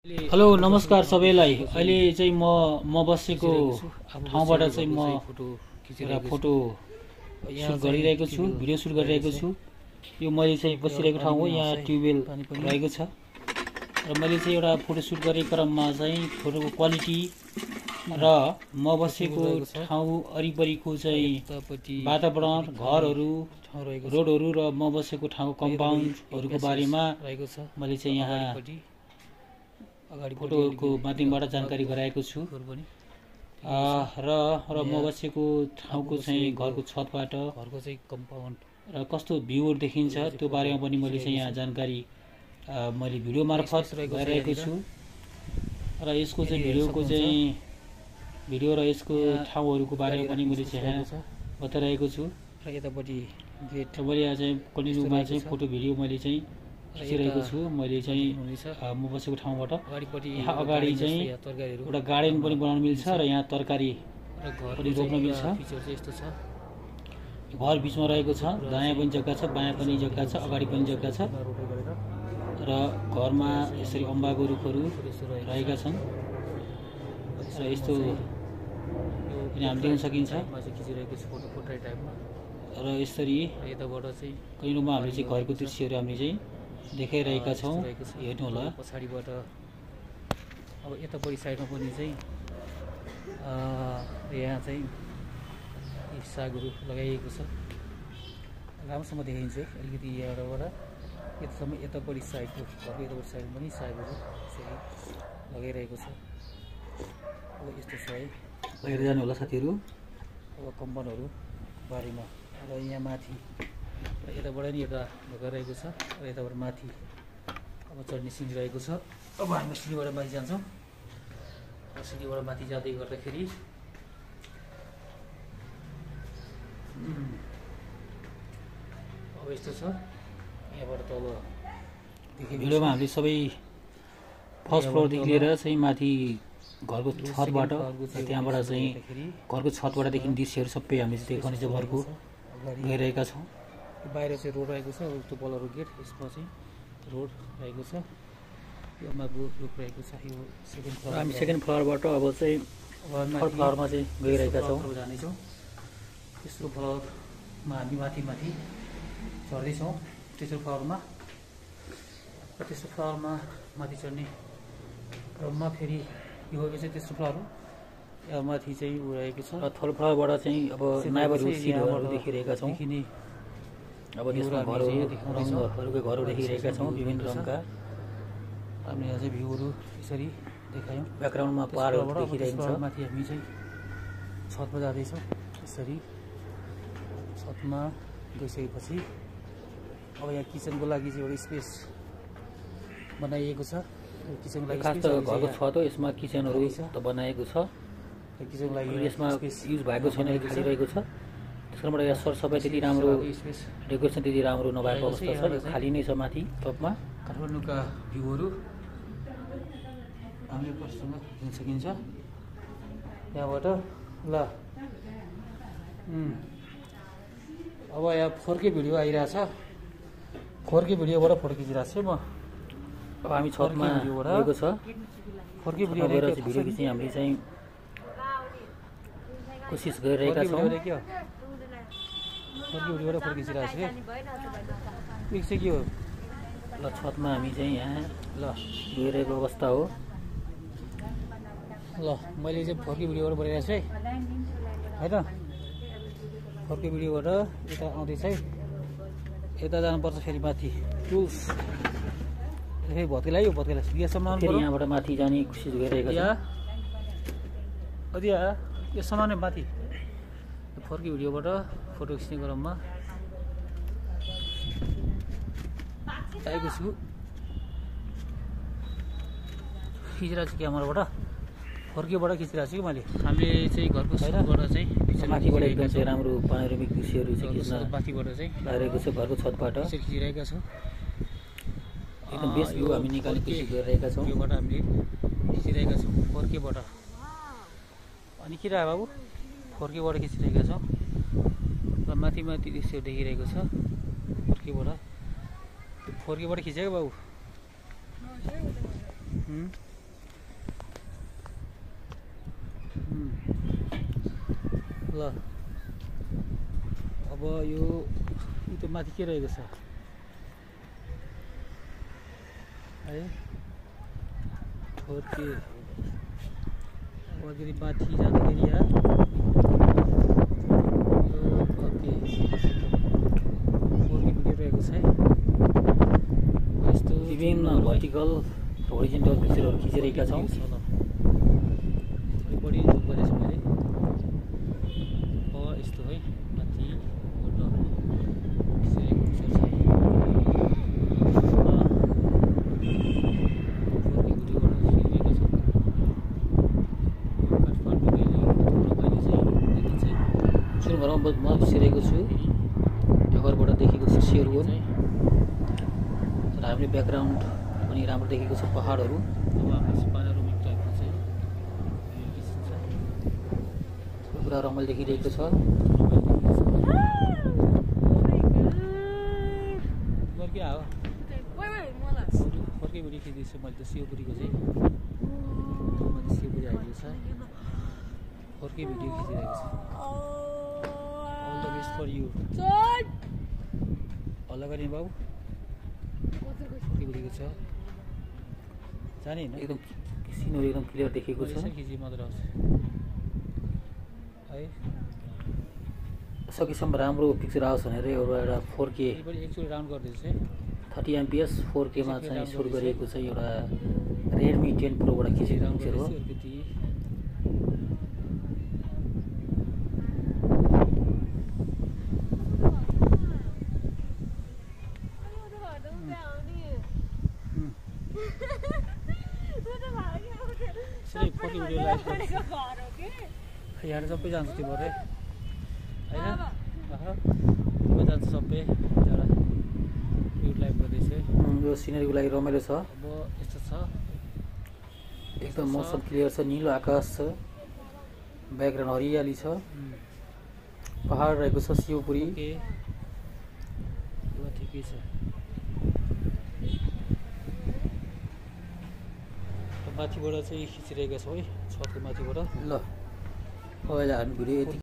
Hello नमस्कार सबैलाई। अहिले चाहिँ म बसेको ठाउँबाट चाहिँ म एउटा फोटो सुट गरिरहेको छु, भिडियो सुट गरिरहेको छु। यो मैले चाहिँ बसिरहेको ठाउँ हो, यहाँ ट्युबवेल रहेको छ र मैले चाहिँ एउटा फोटो सुट गरेको क्रममा चाहिँ फोटोको क्वालिटी र म बसेको ठाउँ वरिपरिको चाहिँ वातावरण, घरहरू, रोडहरू र म बसेको ठाउँको कम्पाउन्डहरूको बारेमा मैले चाहिँ यहाँ फोटोको माध्यमबाट जानकारी गराएको छु र म बसेको ठाउँको चाहिँ घरको छतबाट घरको चाहिँ कम्पाउन्ड र कस्तो भ्यूहरू देखिन्छ त्यो बारेमा पनि मैले चाहिँ यहाँ जानकारी मैले भिडियो मार्फत गरिरहेको छु र यसको चाहिँ भिडियो र यसको ठाउँहरूको बारेमा पनि मैले चाहिँ यहाँ बताइरहेको छु र यतापट्टि गेट मैले यहाँ चाहिँ कन्टिन्यूमा चाहिँ फोटो भिडियो मैले चाहिँ खिचिरहेको छु। मैले चाहिँ म बसेको ठाउँबाट यहाँ अगाडि चाहिँ एउटा गार्डन पनि बनाउन मिल्छ र यहाँ तरकारी पनि रोप्न मिल्छ। घर बिचमा रहेको छ, दायाँ पनि जग्गा छ, बायाँ पनि जग्गा छ, अगाडि पनि जग्गा छ र घरमा यसरी अम्बाको रुखहरू रहेका छन् र यस्तो पनि हामी देख्न सकिन्छ र यसरी यताबाट चाहिँ कहिलेमा हामीले चाहिँ घरको दृश्यहरू हामीले चाहिँ देखाइरहेका छौँ, हेर्नु होला। पछाडिबाट अब यतापट्टि साइडमा पनि चाहिँ यहाँ चाहिँ सागहरू लगाइएको छ, राम्रोसँग देखाइन्छ। अलिकति यहाँबाट यतासम्म यतापट्टि साइडको घरको यतापट्टि साइडमा पनि सागहरू यसरी लगाइरहेको छ। अब यस्तो छ है, हेरेर जानु होला साथीहरू। अब कम्पाउन्डहरू बारेमा र यहाँ माथि यताबाट नि एउटा ढोका रहेको छ र यताबाट माथि अब चढ्ने सिँढी रहेको छ। अब हामी सिँढीबाट माथि जान्छौँ। सिँढीबाट माथि जाँदै गर्दाखेरि अब यस्तो छ, यहाँबाट तल भिडियोमा हामीले सबै फर्स्ट फ्लोरदेखि लिएर चाहिँ माथि घरको छतबाट त्यहाँबाट चाहिँ घरको छतबाट देखिने दृश्यहरू सबै हामीले चाहिँ देखाउने चाहिँ घरको गइरहेका छौँ। बाहिर चाहिँ रोड रहेको छ, त्यो पल्लो गेट, यसमा चाहिँ रोड रहेको छ, यो अम्बाको रुख रहेको छ। यो सेकेन्ड फ्लोर, हामी सेकेन्ड फ्लोरबाट अब चाहिँ थर्ड फ्लोरमा चाहिँ गइरहेका छौँ, जानेछौँ। तेस्रो फ्लोरमा हामी माथि चढ्दैछौँ, तेस्रो फ्लोरमा। र तेस्रो फ्लोरमा माथि चढ्ने क्रममा फेरि यो चाहिँ तेस्रो फ्लोर हो, यहाँ माथि चाहिँ उ रहेको छ। थर्ड फ्लोरबाट चाहिँ अब नाइबरहुड सिटहरू देखिरहेका छौँ। अब त्यसमा रङहरूको घरहरू देखिरहेका छौँ, विभिन्न रङका। हामीले यहाँ चाहिँ भ्यूहरू यसरी देखायौँ, ब्याकग्राउन्डमा पहाडहरू देखिरहेको छ। माथि हामी चाहिँ छतमा जाँदैछौँ। यसरी छतमा गइसकेपछि अब यहाँ किचनको लागि चाहिँ एउटा स्पेस बनाइएको छ। किचनको लागि खास त घरको छत हो, यसमा किचनहरू त बनाएको छ। किचनको लागि यसमा युज भएको छैन, खालिरहेको छ। त्यसकारणबाट यहाँ सरसफाइ त्यति राम्रो, डेकोरेसन त्यति राम्रो नभएको अवस्था छ, खाली नै छ माथि टपमा। काठमाडौँका भ्यूहरू हामीले प्रश्न दिन सकिन्छ यहाँबाट। ल अब यहाँ 4K भिडियो आइरहेछ, 4K भिडियोबाट फोटो खिचिरहेको छु म। अब हामी छतमा गएको छ, 4K भिडियो खिच्ने हामीले चाहिँ कोसिस गरिरहेका छौँ। 4K भिडियोबाट फोटो खिचिरहेको छु कि चाहिँ के हो। ल छतमा हामी चाहिँ यहाँ गइरहेको अवस्था हो। ल मैले चाहिँ 4K भिडियोबाट बनाइरहेको छु है, होइन। 4K भिडियोबाट यता आउँदैछ है, यता जानुपर्छ फेरि माथि टुल्स। फेरि भत्केला यो भत्केला यहाँसम्म फेरि यहाँबाट माथि जाने कोसिस गरिरहेको छ। यो सामान्य माथि 4K भिडियोबाट फोटो खिच्ने क्रममा आएको छु, खिचिरहेको छु क्यामेराबाट। 4Kबाट खिचिरहेको छु कि मैले। हामीले चाहिँ घरको छतबाट चाहिँ माथिबाट एकदम चाहिँ राम्रो पानोरामिक दृश्यहरू चाहिँ खिच्न माथिबाट चाहिँ लागेको छ। घरको छतबाट खिचिरहेका छौँ, एकदम बेस्ट भ्यू हामी निकाल्ने कोसिस गरिरहेका छौँ। योबाट हामीले खिचिरहेका छौँ 4Kबाट। अनि के रह्यो बाबु, 4Kबाट खिचिरहेका छौँ र माथि दृश्य देखिरहेको छ 4Kबाट। 4Kबाट खिचेको बाबु। ल अब यो त्यो माथि के रहेको छ है फोर्के अलिकति माथि जाँदाखेरि यहाँ ओके फोर्के भिडियो रहेको छ है यस्तो विभिन्न भर्टिकल होरिजेन्टल पिक्चरहरू खिचिरहेका छौँ बढी जुम गरेको छु मैले यस्तो है माथि खिचिरहेको पिक्चर छ म बसिरहेको छु ढकरबाट देखेको छु सेरवन र हामीले ब्याकग्राउन्ड पनि राम्रो देखेको छ पहाडहरू पुरा रमाइलो देखिरहेको छ फर्कै भिडियो खिच्दैछु मैले त शिवपुरीको चाहिँ शिवपुरी आइदिएको छ फर्कै भिडियो खिचिरहेको छ for you. Allah गर्ने बाबु के बोलेको छ जाने हैन एकदम सिनहरु एकदम क्लियर देखेको छ खिची मात्र आउँछ है सकेसम्म राम्रो पिक्चर आओस् भनेर एउटा 4K एकचोटी राउन्ड गर्दैछ 30 fps 4K मा चाहिँ सुट गरिएको छ एउटा Redmi 10 Pro बाट खिचेको पिक्चर हो यहाँ सबै जान्छ त्यो भरे हैन जान्छ सबै लाइभ गर्दैछ यो सिनेरीको लागि रमाइलो छ अब यस्तो छ एकदम मौसम क्लियर छ नीलो आकाश छ ब्याकग्राउन्ड हरियाली छ पहाड रहेको छ शिवपुरी ल ठिकै छ माथिबाट चाहिँ खिचिरहेका छौँ है छतको माथिबाट ल अब हामी भिडियो